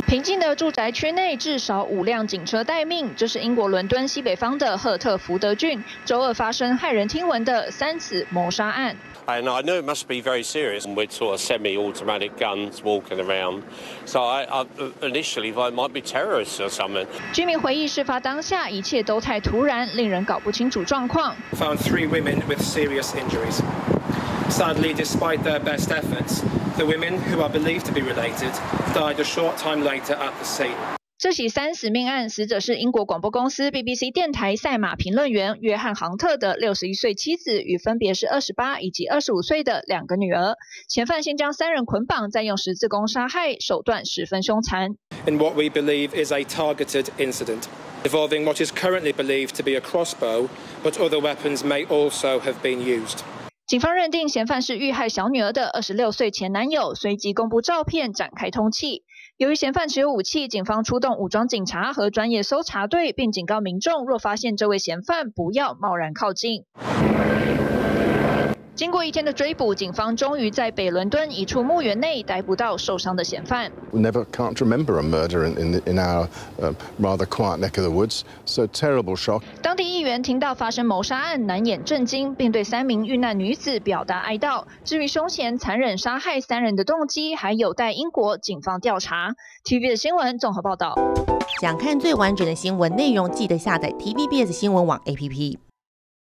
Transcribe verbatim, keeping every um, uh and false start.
平静的住宅区内至少五辆警车待命，这是英国伦敦西北方的赫特福德郡周二发生骇人听闻的三死谋杀案。 And I knew it must be very serious with sort of semi-automatic guns walking around. So I, I initially thought it might be terrorists or something. 居民回忆，事发当下一切都太突然，令人搞不清楚状况。 Found three women with serious injuries. Sadly, despite their best efforts, the women, who are believed to be related, died a short time later at the scene. 这起三死命案，死者是英国广播公司 B B C 电台赛马评论员约翰·杭特的六十一岁妻子与分别是二十八以及二十五岁的两个女儿。嫌犯先将三人捆绑，再用十字弓杀害，手段十分凶残。 In what we believe is a targeted incident, involving what is currently believed to be a crossbow, but other weapons may also have been used. 警方认定嫌犯是遇害小女儿的二十六岁前男友，随即公布照片，展开通缉。由于嫌犯持有武器，警方出动武装警察和专业搜查队，并警告民众，若发现这位嫌犯，不要贸然靠近。 经过一天的追捕，警方终于在北伦敦一处墓园内逮捕到受伤的嫌犯。 We never can't remember a murder in in, in our uh, rather quiet neck of the woods. So terrible shock. 当地议员听到发生谋杀案，难掩震惊，并对三名遇难女子表达哀悼。至于凶嫌残忍杀害三人的动机，还有待英国警方调查。T V B S 新闻综合报道。 想看最完整的新闻内容，记得下载 T V B S 新闻网 A P P。